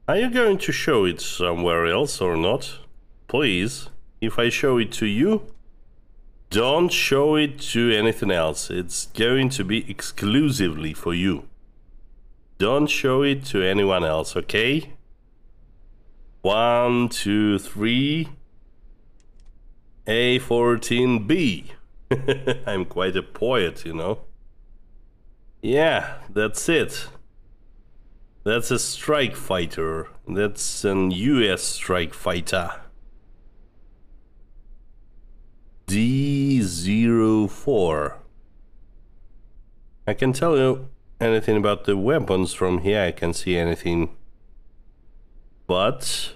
Are you going to show it somewhere else or not? Please, if I show it to you, don't show it to anything else. It's going to be exclusively for you. Don't show it to anyone else, okay? 1, 2, 3. A-14B. I'm quite a poet, you know. Yeah, that's it. That's a strike fighter. That's an US strike fighter. D04. I can tell you anything about the weapons from here. I can see anything. But